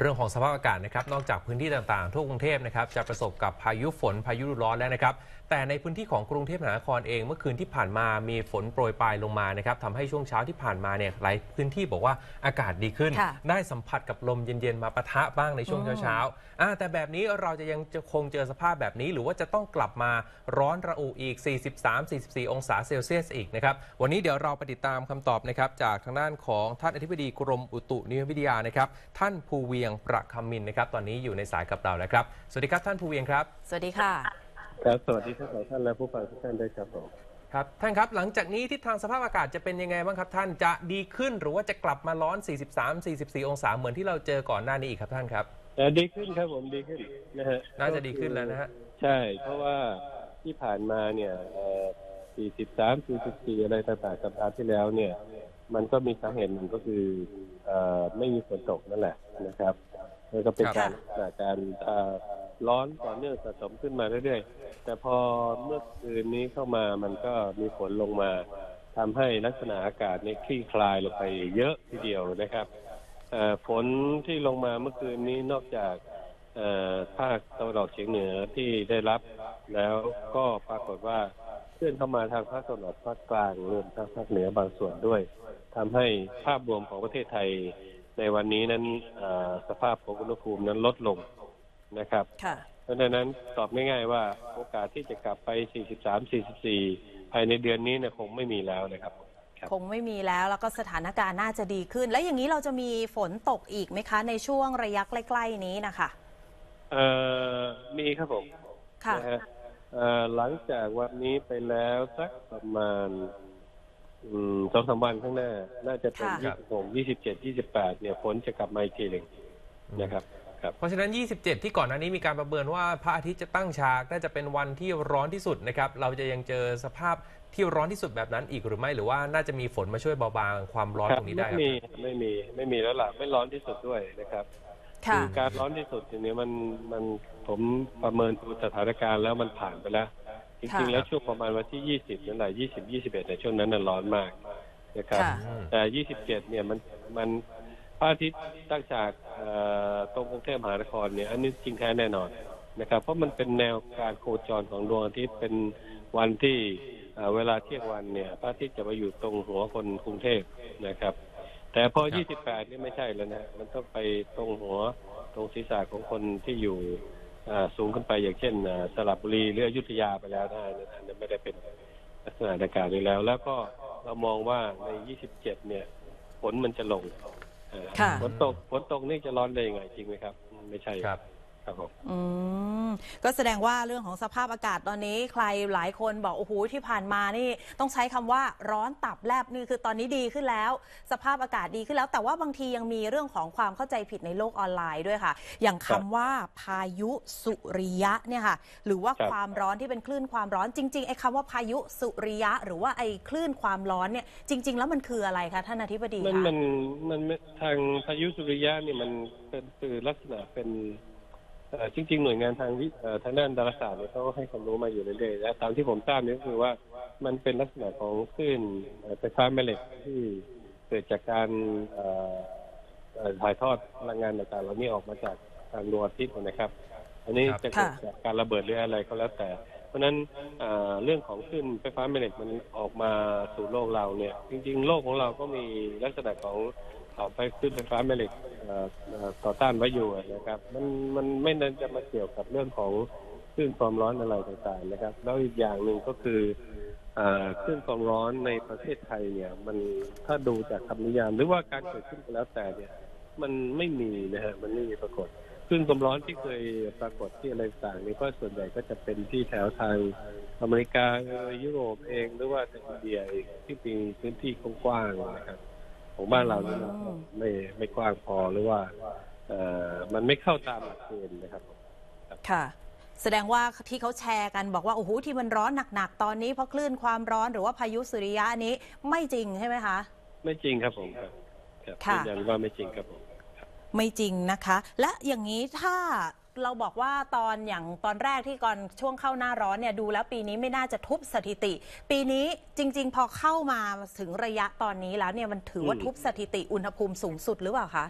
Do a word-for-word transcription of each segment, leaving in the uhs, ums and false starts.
เรื่องของสภาพอากาศนะครับนอกจากพื้นที่ต่างๆทั่วกรุงเทพนะครับจะประสบกับพายุฝนพายุฤดูร้อนแล้วนะครับแต่ในพื้นที่ของกรุงเทพมหานครเองเมื่อคืนที่ผ่านมามีฝนโปรยปลายลงมานะครับทำให้ช่วงเช้าที่ผ่านมาเนี่ยหลายพื้นที่บอกว่าอากาศดีขึ้นได้สัมผัสกับลมเย็นๆมาปะทะบ้างในช่วงเช้าๆแต่แบบนี้เราจะยังจะคงเจอสภาพแบบนี้หรือว่าจะต้องกลับมาร้อนระอุอีก สี่สิบสาม สี่สิบสี่ องศาเซลเซียสอีกนะครับวันนี้เดี๋ยวเราไปติดตามคำตอบนะครับจากทางด้านของท่านอธิบดีกรมอุตุนิยมวิทยานะครับท่านภูเวียงประคำมินนะครับตอนนี้อยู่ในสายกับเราแล้วครับสวัสดีครับท่านภูเวียงครับสวัสดีค่ะครับสวัสดีทั้งสองท่านและผู้ฟังทุกท่านด้วยครับผมครับท่านครับหลังจากนี้ทิศทางสภาพอากาศจะเป็นยังไงบ้างครับท่านจะดีขึ้นหรือว่าจะกลับมาร้อน สี่สิบสาม สี่สิบสี่ องศาเหมือนที่เราเจอก่อนหน้านี้อีกครับท่านครับดีขึ้นครับผมดีขึ้นนะฮะน่าจะดีขึ้นแล้วนะฮะใช่เพราะว่าที่ผ่านมาเนี่ยสี่สิบสาม สี่สิบสี่อะไรต่างๆสัปดาห์ที่แล้วเนี่ยมันก็มีสาเหตุหนึ่งก็คือไม่มีฝนตกนั่นแหละนะครับแล้วก็เป็นการการร้อนต่อเนื่องสะสมขึ้นมาเรื่อยๆแต่พอเมื่อคืนนี้เข้ามามันก็มีฝนลงมาทำให้ลักษณะอากาศนี่คลี่คลายลงไปเยอะทีเดียวนะครับฝนที่ลงมาเมื่อคืนนี้นอกจากภาคตะวันออกเฉียงเหนือที่ได้รับแล้วก็ปรากฏว่าเคลื่อนเข้ามาทางภาคตะวันออกภาคกลางรวมทั้งภาคเหนือบางส่วนด้วยทำให้ภาพรวมของประเทศไทยในวันนี้นั้นสภาพของอุณหภูมินั้นลดลงนะครับเพราะฉะนั้นตอบง่ายๆว่าโอกาสที่จะกลับไป สี่สิบสาม สี่สิบสี่ ภายในเดือนนี้เนี่ยคงไม่มีแล้วนะครับคงไม่มีแล้วแล้วก็สถานการณ์น่าจะดีขึ้นแล้วอย่างนี้เราจะมีฝนตกอีกไหมคะในช่วงระยะใกล้ๆนี้นะคะเอ่อมีครับผมค่ะนะฮะหลังจากวันนี้ไปแล้วสักประมาณสองสามวันข้างหน้าน่าจะเป็นยี่สิบหก ยี่สิบเจ็ด ยี่สิบแปดเนี่ยฝนจะกลับมาอีกทีหนึ่งนะครับเพราะฉะนั้นยี่สิบเจ็ดที่ก่อนหน้านี้มีการประเมินว่าพระอาทิตย์จะตั้งฉากน่าจะเป็นวันที่ร้อนที่สุดนะครับเราจะยังเจอสภาพที่ร้อนที่สุดแบบนั้นอีกหรือไม่หรือว่าน่าจะมีฝนมาช่วยเบาบางความร้อนตรงนี้ได้ครับไม่มีไม่มีไม่มีแล้วล่ะไม่ร้อนที่สุดด้วยนะครับคือการร้อนที่สุดทีนี้มันมันผมประเมินดูสถานการณ์แล้วมันผ่านไปแล้วจริงๆแล้วช่วงประมาณวันที่ยี่สิบนั่นแหละยี่สิบ ยี่สิบเอ็ดในช่วงนั้นน่ะร้อนมากนะครับแต่ยี่สิบเจ็ดเนี่ยมันมันพระอาทิตย์ตั้งฉากตรงกรุงเทพมหานครเนี่ยอันนี้จริงแท้แน่นอนนะครับเพราะมันเป็นแนวการโคจรของดวงอาทิตย์เป็นวันที่เวลาเที่ยงวันเนี่ยพระอาทิตย์จะมาอยู่ตรงหัวคนกรุงเทพนะครับแต่พอยี่สิบแปดนี่ไม่ใช่แล้วนะมันต้องไปตรงหัวตรงศีรษะของคนที่อยู่สูงขึ้นไปอย่างเช่นสระบุรีหรืออยุธยาไปแล้วนะอันนั้นไม่ได้เป็นลักษณะอากาศนี้แล้วแล้วก็เรามองว่าในยี่สิบเจ็ดเนี่ยฝนมันจะลงฝนตกฝนตกนี่จะร้อนได้ยังไงจริงไหมครับไม่ใช่ครับครับผมอืมก็แสดงว่าเรื่องของสภาพอากาศตอนนี้ใครหลายคนบอกโอ้โหที่ผ่านมานี่ต้องใช้คำว่าร้อนตับแลบนี่คือตอนนี้ดีขึ้นแล้วสภาพอากาศดีขึ้นแล้วแต่ว่าบางทียังมีเรื่องของความเข้าใจผิดในโลกออนไลน์ด้วยค่ะอย่างคำว่าพายุสุริยะเนี่ยค่ะหรือว่าความร้อนที่เป็นคลื่นความร้อนจริงๆไอ้คำว่าพายุสุริยะหรือว่าไอ้คลื่นความร้อนเนี่ยจริงๆแล้วมันคืออะไรคะท่านอธิบดีคะมันมันมันทางพายุสุริยะนี่มันเป็นคือลักษณะเป็นจริงๆหน่วยงานทางทางด้านดาราศาสตร์เนี่ยเขาก็ให้ความรู้มาอยู่เรื่อยๆและตามที่ผมทราบนี่ก็คือว่ามันเป็นลักษณะของคลื่นไฟฟ้าแม่เหล็กที่เกิดจากการถ่ายทอดพลังงานต่างๆเหล่านี้ออกมาจากทางดวงอาทิตย์นะครับอันนี้จะเกิดจากการระเบิดหรืออะไรก็แล้วแต่เพราะฉะนั้นเรื่องของคลื่นไฟฟ้าแม่เหล็กมันออกมาสู่โลกเราเนี่ยจริงๆโลกของเราก็มีลักษณะของต่อไปคลื่นไฟฟ้าแม่เหล็กต่อต้านไว้อยู่นะครับมันมันไม่น่าจะมาเกี่ยวกับเรื่องของคลื่นความร้อนอะไรต่างๆนะครับแล้วอีกอย่างหนึ่งก็คือคลื่นความร้อนในประเทศไทยเนี่ยมันถ้าดูจากคำนิยามหรือว่าการเกิดขึ้นแล้วแต่เนี่ยมันไม่มีนะฮะมันไม่มีปรากฏคลื่นความร้อนที่เคยปรากฏที่อะไรต่างนี่ก็ส่วนใหญ่ก็จะเป็นที่แถวทางอเมริกายุโรปเองหรือว่าทางอินเดียเองที่มีพื้นที่กว้างๆนะครับของบ้านเราเนี่ยไม่ไม่กว้างพอหรือว่าเอ่อมันไม่เข้าตามหลักเกณฑ์นะครับค่ะแสดงว่าที่เขาแชร์กันบอกว่าโอ้โหที่มันร้อนหนักๆตอนนี้เพราะคลื่นความร้อนหรือว่าพายุสุริยะนี้ไม่จริงใช่ไหมคะไม่จริงครับผมครับยืนยันว่าไม่จริงครับผมไม่จริงนะคะและอย่างนี้ถ้าเราบอกว่าตอนอย่างตอนแรกที่ก่อนช่วงเข้าหน้าร้อนเนี่ยดูแล้วปีนี้ไม่น่าจะทุบสถิติปีนี้จริงๆพอเข้ามาถึงระยะตอนนี้แล้วเนี่ยมันถือว่าทุบสถิติอุณหภูมิสูงสุดหรือเปล่าคะ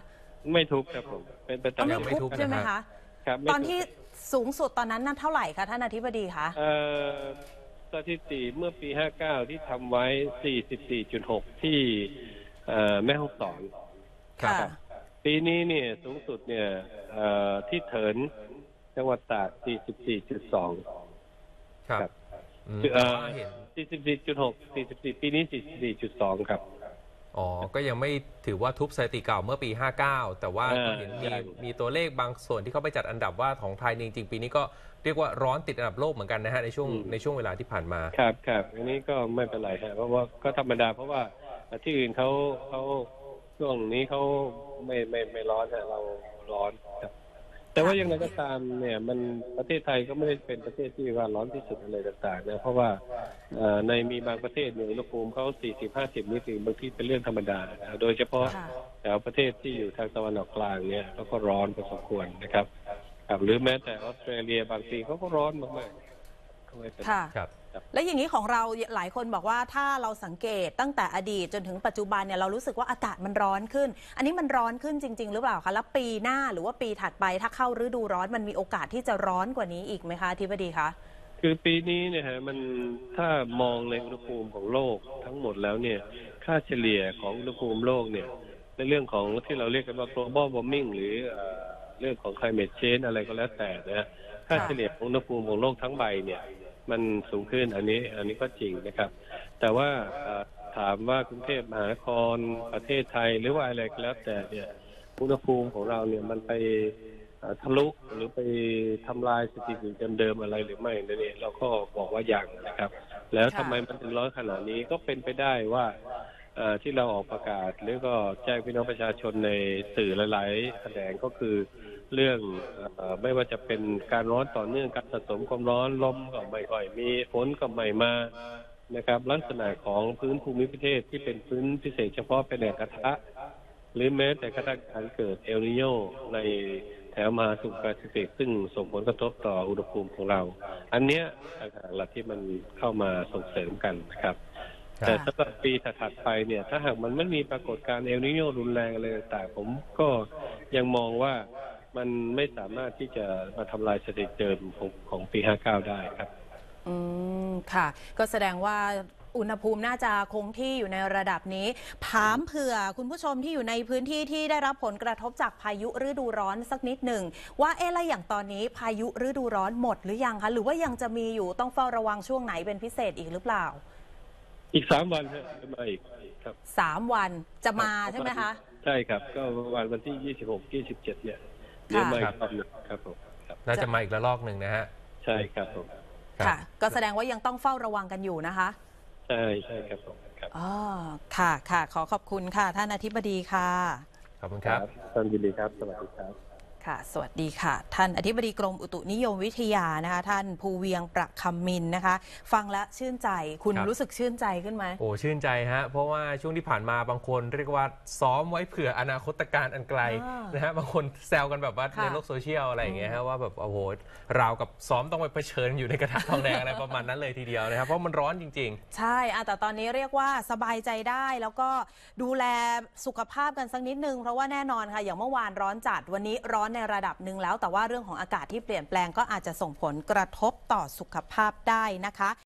ไม่ทุบครับผมเป็นไปตามเอาไม่ทุบใช่ไหมคะครับไม่ตอนทุบที่สูงสุดตอนนั้นน่ะเท่าไหร่คะท่านอธิบดีคะเอ่อสถิติเมื่อปีห้าเก้าที่ทำไว้ สี่สิบสี่จุดหก ที่เอ่อแม่ฮ่องสอนค่ะปีนี้เนี่ยสูงสุดเนี่ยเอ่อที่เถินจังหวัดตาก สี่สิบสี่จุดสองครับครับอืมคือแต่เอ่อว่าเห็นสี่สิบสี่จุดหก สี่สิบสี่ ปีนี้ สี่สิบสี่จุดสอง ครับอ๋อ ก็ยังไม่ถือว่าทุบสถิติเก่าเมื่อปี ห้าเก้า แต่ว่าอ่าก็เห็นมีใช่มีตัวเลขบางส่วนที่เขาไปจัดอันดับว่าของไทยจริงๆ ปีนี้ก็เรียกว่าร้อนติดอันดับโลกเหมือนกันนะฮะในช่วงในช่วงเวลาที่ผ่านมาครับครับอันนี้ก็ไม่เป็นไรฮะเพราะว่าก็ธรรมดาเพราะว่าที่อื่นเขาเขาช่วงนี้เขาไม่ไม่ไม่ร้อนฮะเราร้อนครับแต่ว่าอย่างไรก็ตามเนี่ยมันประเทศไทยก็ไม่ได้เป็นประเทศที่ว่าร้อนที่สุดอะไรต่างๆนะเพราะว่าเอ่อในมีบางประเทศเนี่ยอุณหภูมิเขาสี่สิบ ห้าสิบนี่คือบางทีเป็นเรื่องธรรมดานะโดยเฉพาะค่ะแถวประเทศที่อยู่ทางตะวันออกกลางเนี่ยเขาก็ร้อนพอสมควรนะครับครับหรือแม้แต่ออสเตรเลียบางทีเขาก็ร้อนมากๆก็ไม่เป็นค่ะครับและอย่างนี้ของเราหลายคนบอกว่าถ้าเราสังเกตตั้งแต่อดีตจนถึงปัจจุบันเนี่ยเรารู้สึกว่าอากาศมันร้อนขึ้น อันนี้มันร้อนขึ้นจริง ๆ หรือเปล่าคะแล้วปีหน้าหรือว่าปีถัดไปถ้าเข้าฤดูร้อนมันมีโอกาสที่จะร้อนกว่านี้อีกไหมคะอธิบดีคะคือปีนี้เนี่ยฮะมันถ้ามองในอุณหภูมิของโลกทั้งหมดแล้วเนี่ยค่าเฉลี่ยของอุณหภูมิโลกเนี่ยในเรื่องของที่เราเรียกกันว่า global warming หรือเอ่อเรื่องของ climate change อะไรก็แล้วแต่นะค่าเฉลี่ยของอุณหภูมิของโลกทั้งใบเนี่ยมันสูงขึ้นอันนี้อันนี้ก็จริงนะครับ แต่ว่าเอ่อถามว่ากรุงเทพมหานครประเทศไทยหรือว่าอะไรก็แล้วแต่เนี่ยอุณหภูมิของเราเนี่ยมันไปเอ่อทะลุหรือไปทำลายสถิติเดิมๆอะไรหรือไม่นั่นเองเราก็บอกว่ายังนะครับ แล้วทำไมมันถึงร้อนขนาดนี้ก็เป็นไปได้ว่าเอ่อที่เราออกประกาศหรือก็แจ้งพี่น้องประชาชนในสื่อหลายๆแขนงก็คือเรื่องเอ่อไม่ว่าจะเป็นการร้อนต่อเนื่องการสะสมความร้อนลมก็ไม่ค่อยมีฝนก็ไม่มานะครับลักษณะของพื้นภูมิประเทศที่เป็นพื้นพิเศษเฉพาะเป็นแหล่งกระทะหรือแม้แต่กระทั่งการเกิดเอลนิโยในแถวมหาสมุทรแปซิฟิกซึ่งส่งผลกระทบต่ออุณหภูมิของเรา อันเนี้ยต่างหากหลักที่มันเข้ามาส่งเสริมกันนะครับครับแต่สำหรับปีถัดๆไปเนี่ย ถ้าหากมันไม่มีปรากฏการณ์เอลนิโยรุนแรงอะไรต่างๆผมก็ยังมองว่ามันไม่สามารถที่จะมาทำลายสถิติเดิมของของปีห้าเก้าได้ครับอืมค่ะ ก็แสดงว่าอุณหภูมิน่าจะคงที่อยู่ในระดับนี้ถามเผื่อคุณผู้ชมที่อยู่ในพื้นที่ที่ได้รับผลกระทบจากพายุฤดูร้อนสักนิดหนึ่งว่าเอ๊ะแล้วอย่างตอนนี้พายุฤดูร้อนหมดหรือยังคะหรือว่ายังจะมีอยู่ต้องเฝ้าระวังช่วงไหนเป็นพิเศษอีกหรือเปล่าอีกสามวันครับจะมาอีกครับสามวันจะมาใช่ไหมคะใช่ครับ ก็วันวันที่ยี่สิบหก ยี่สิบเจ็ดเนี่ยเดี๋ยวมาอีกรอบหนึงครับผมครับน่าจะมาอีกระลอกหนึ่งนะฮะใช่ครับผมครับค่ะ ก็แสดงว่ายังต้องเฝ้าระวังกันอยู่นะคะใช่ใช่ครับผมครับอ๋อค่ะค่ะขอขอบคุณค่ะท่านอธิบดีค่ะขอบคุณครับท่านยินดีครับ สวัสดีครับค่ะสวัสดีค่ะท่านอธิบดีกรมอุตุนิยมวิทยานะคะท่านภูเวียงประคำมินนะคะ ฟังแล้วชื่นใจคุณครับรู้สึกชื่นใจขึ้นไหมโอ้ชื่นใจฮะเพราะว่าช่วงที่ผ่านมาบางคนเรียกว่าซ้อมไว้เผื่ออนาคตการณ์อันไกลอ่านนะฮะบางคนแซวกันแบบว่าค่ะในโลกโซเชียลอะไรอย่างเงี้ยฮะว่าแบบโอ้โหราวกับซ้อมต้องไปเผชิญอยู่ในกระทะทองแดงอะไรประมาณนั้นเลยทีเดียวนะครับเพราะมันร้อนจริงใช่อ่ะแต่ตอนนี้เรียกว่าสบายใจได้แล้วก็ดูแลสุขภาพกันสักนิดนึงเพราะว่าแน่นอนค่ะอย่างเมื่อวานร้อนจัดวันนี้ร้อนในระดับหนึ่งแล้วแต่ว่าเรื่องของอากาศที่เปลี่ยนแปลงก็อาจจะส่งผลกระทบต่อสุขภาพได้นะคะ